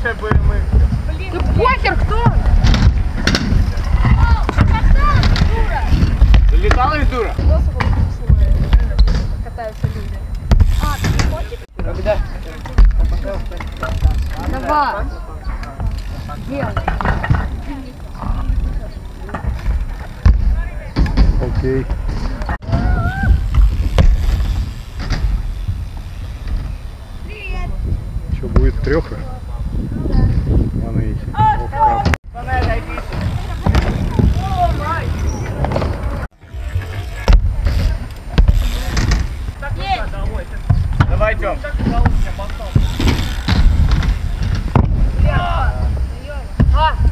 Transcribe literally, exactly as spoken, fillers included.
Уже мы. Да похер, кто? Залетала из дура? Катаются люди. Когда? Давай. Делай. Окей. Что, будет треха? Вон видите. Давай, Тём. А!